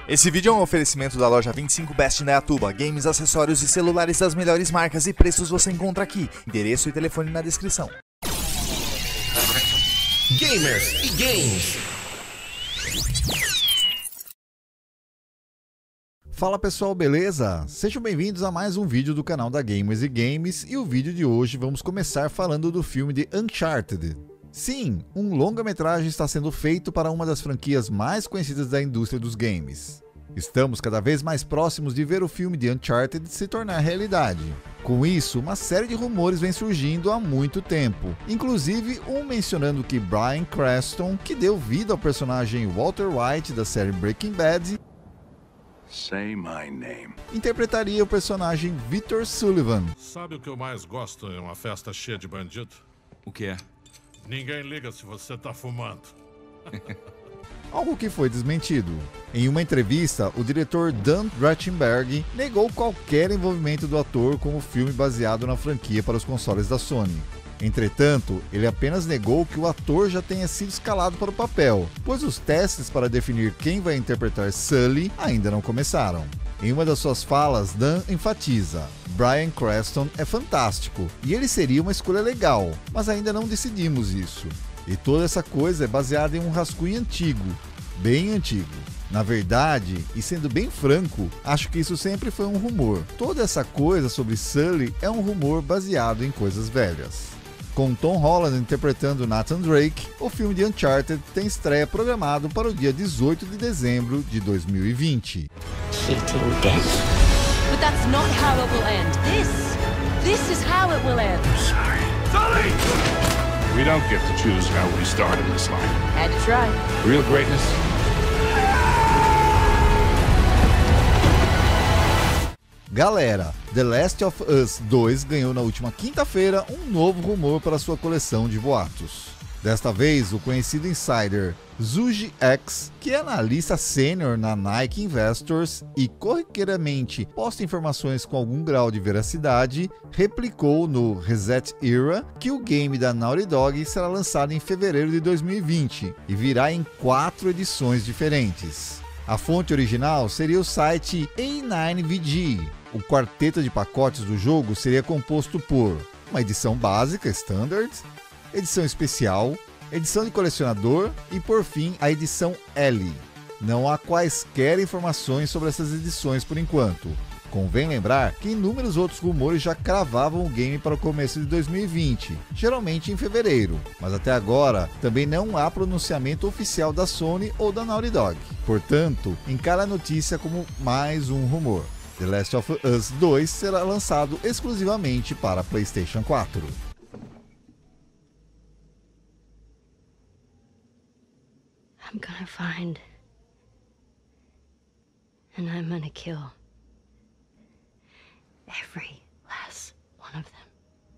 Esse vídeo é um oferecimento da loja 25 Best Indaiatuba. Games, acessórios e celulares das melhores marcas e preços você encontra aqui. Endereço e telefone na descrição. Gamers e Games. Fala pessoal, beleza? Sejam bem-vindos a mais um vídeo do canal da Gamers e Games, e o vídeo de hoje vamos começar falando do filme de Uncharted. Sim, um longa-metragem está sendo feito para uma das franquias mais conhecidas da indústria dos games. Estamos cada vez mais próximos de ver o filme de Uncharted se tornar realidade. Com isso, uma série de rumores vem surgindo há muito tempo, inclusive um mencionando que Bryan Cranston, que deu vida ao personagem Walter White da série Breaking Bad, Say my name. interpretaria o personagem Victor Sullivan. Sabe o que eu mais gosto em uma festa cheia de bandido? O que é? Ninguém liga se você tá fumando. Algo que foi desmentido. Em uma entrevista, o diretor Dan Trachtenberg negou qualquer envolvimento do ator com o filme baseado na franquia para os consoles da Sony. Entretanto, ele apenas negou que o ator já tenha sido escalado para o papel, pois os testes para definir quem vai interpretar Sully ainda não começaram. Em uma das suas falas, Dan enfatiza: Bryan Cranston é fantástico e ele seria uma escolha legal, mas ainda não decidimos isso. E toda essa coisa é baseada em um rascunho antigo, bem antigo. Na verdade, e sendo bem franco, acho que isso sempre foi um rumor. Toda essa coisa sobre Sully é um rumor baseado em coisas velhas. Com Tom Holland interpretando Nathan Drake, o filme de Uncharted tem estreia programado para o dia 18 de dezembro de 2020. Cheating death. But that's not how it will end. This is how it will end. Sully! We don't get to choose how we start in this life. Had to try. Real greatness. Galera, The Last of Us 2 ganhou na última quinta-feira um novo rumor para sua coleção de boatos. Desta vez, o conhecido insider Zuji X, que é analista sênior na Nike Investors e corriqueiramente posta informações com algum grau de veracidade, replicou no Reset Era que o game da Naughty Dog será lançado em fevereiro de 2020 e virá em 4 edições diferentes. A fonte original seria o site A9VG. O quarteto de pacotes do jogo seria composto por uma edição básica, Standard, edição especial, edição de colecionador e, por fim, a edição L. Não há quaisquer informações sobre essas edições por enquanto. Convém lembrar que inúmeros outros rumores já cravavam o game para o começo de 2020, geralmente em fevereiro, mas até agora também não há pronunciamento oficial da Sony ou da Naughty Dog. Portanto, encara a notícia como mais um rumor. The Last of Us 2 será lançado exclusivamente para PlayStation 4. I'm gonna find. And I'm gonna kill. Every last one of them.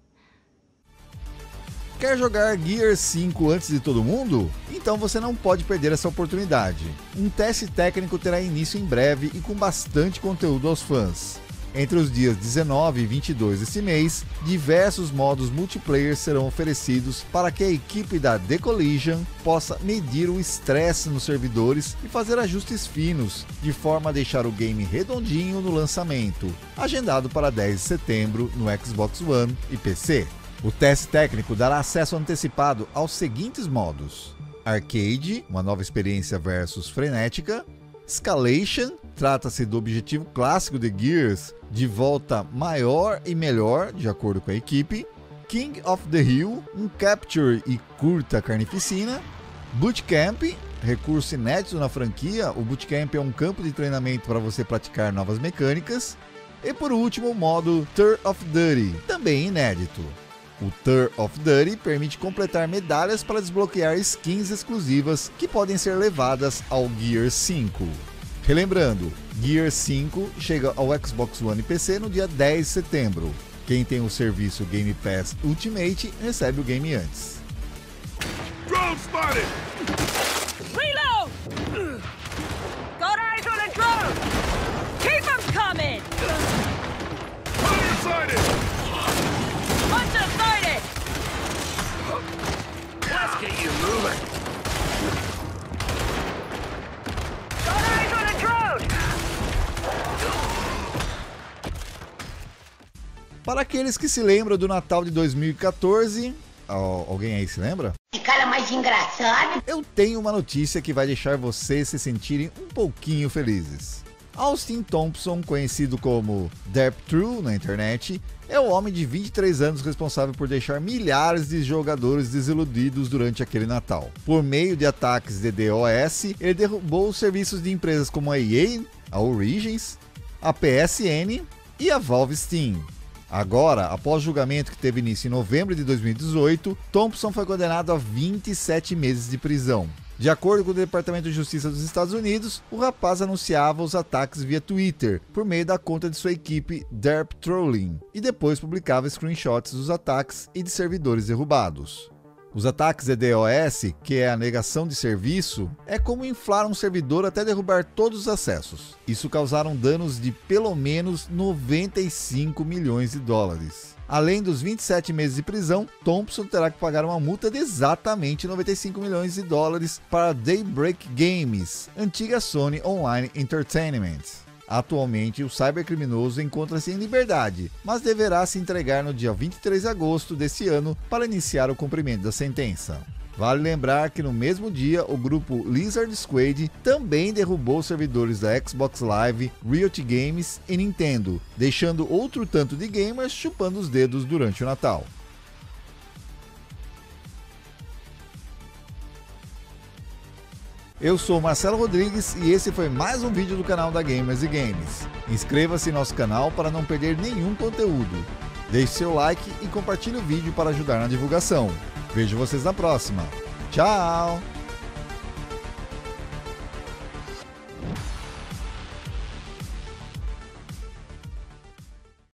Quer jogar Gears 5 antes de todo mundo? Então você não pode perder essa oportunidade. Um teste técnico terá início em breve e com bastante conteúdo aos fãs. Entre os dias 19 e 22 deste mês, diversos modos multiplayer serão oferecidos para que a equipe da The Collision possa medir o estresse nos servidores e fazer ajustes finos, de forma a deixar o game redondinho no lançamento, agendado para 10 de setembro no Xbox One e PC. O teste técnico dará acesso antecipado aos seguintes modos: Arcade, uma nova experiência versus frenética; Escalation, trata-se do objetivo clássico de Gears, de volta maior e melhor, de acordo com a equipe; King of the Hill, um capture e curta carnificina; Bootcamp, recurso inédito na franquia. O Bootcamp é um campo de treinamento para você praticar novas mecânicas; e por último o modo Tour of Duty, também inédito. O Tour of Duty permite completar medalhas para desbloquear skins exclusivas que podem ser levadas ao Gears 5. Relembrando, Gears 5 chega ao Xbox One e PC no dia 10 de setembro. Quem tem o serviço Game Pass Ultimate recebe o game antes. Drone spotted! Reload! Got eyes on a drone! Keep them coming! Undecided! Undecided! Let's get you moving! Got eyes on a drone! Para aqueles que se lembram do Natal de 2014, alguém aí se lembra? Que cara mais engraçado! Eu tenho uma notícia que vai deixar vocês se sentirem um pouquinho felizes. Austin Thompson, conhecido como Derp-True na internet, é o homem de 23 anos responsável por deixar milhares de jogadores desiludidos durante aquele Natal. Por meio de ataques de DOS, ele derrubou os serviços de empresas como a EA, a Origins, a PSN e a Valve Steam. Agora, após julgamento que teve início em novembro de 2018, Thompson foi condenado a 27 meses de prisão. De acordo com o Departamento de Justiça dos Estados Unidos, o rapaz anunciava os ataques via Twitter, por meio da conta de sua equipe Derp Trolling, e depois publicava screenshots dos ataques e de servidores derrubados. Os ataques DDoS, que é a negação de serviço, é como inflar um servidor até derrubar todos os acessos. Isso causaram danos de pelo menos 95 milhões de dólares. Além dos 27 meses de prisão, Thompson terá que pagar uma multa de exatamente 95 milhões de dólares para Daybreak Games, antiga Sony Online Entertainment. Atualmente, o cybercriminoso encontra-se em liberdade, mas deverá se entregar no dia 23 de agosto deste ano para iniciar o cumprimento da sentença. Vale lembrar que no mesmo dia, o grupo Lizard Squad também derrubou os servidores da Xbox Live, Riot Games e Nintendo, deixando outro tanto de gamers chupando os dedos durante o Natal. Eu sou Marcelo Rodrigues e esse foi mais um vídeo do canal da Gamers e Games. Inscreva-se em nosso canal para não perder nenhum conteúdo. Deixe seu like e compartilhe o vídeo para ajudar na divulgação. Vejo vocês na próxima. Tchau!